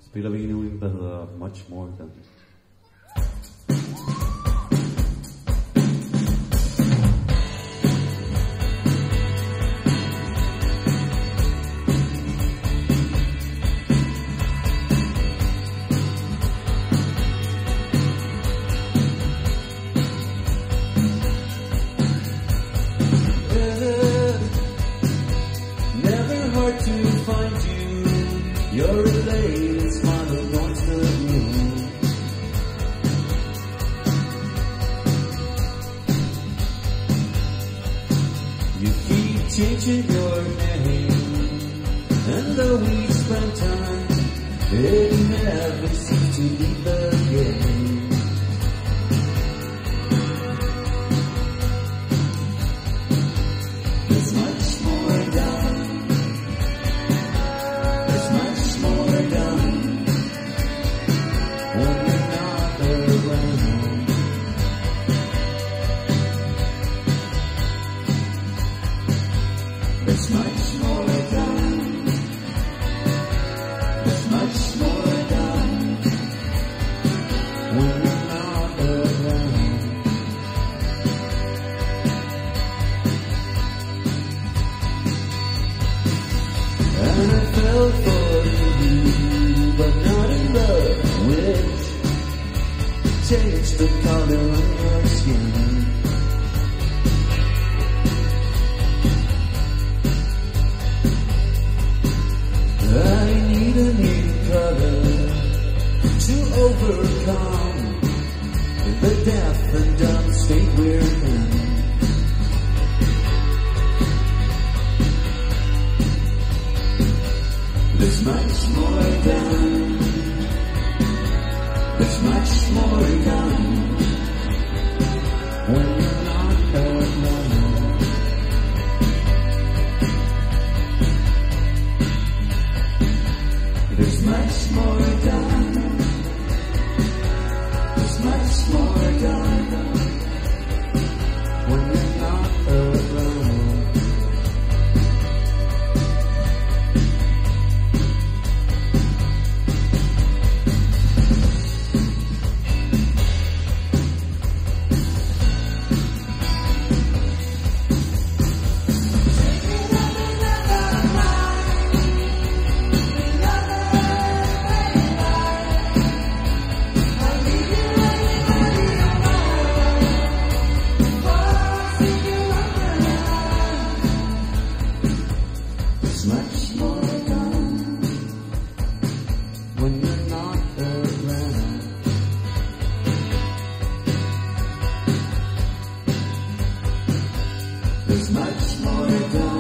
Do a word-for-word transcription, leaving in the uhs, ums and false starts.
spiller vi nu en, der hedder Much More Than. To find you, you're a lady, smile adorns the room. You keep changing your name, and though we spend time, it never seems to leave the game. There's much more done. There's much more done. There's much more done when you're not around. And I fell for you, but not in love, which changed the color on your skin. I need a new color to overcome the death and dumb state we're in. There's much more done. There's much more done when you're not alone. There's much more done. There's much more done when you're not alone. There's much more done when you're not around. There's much more done.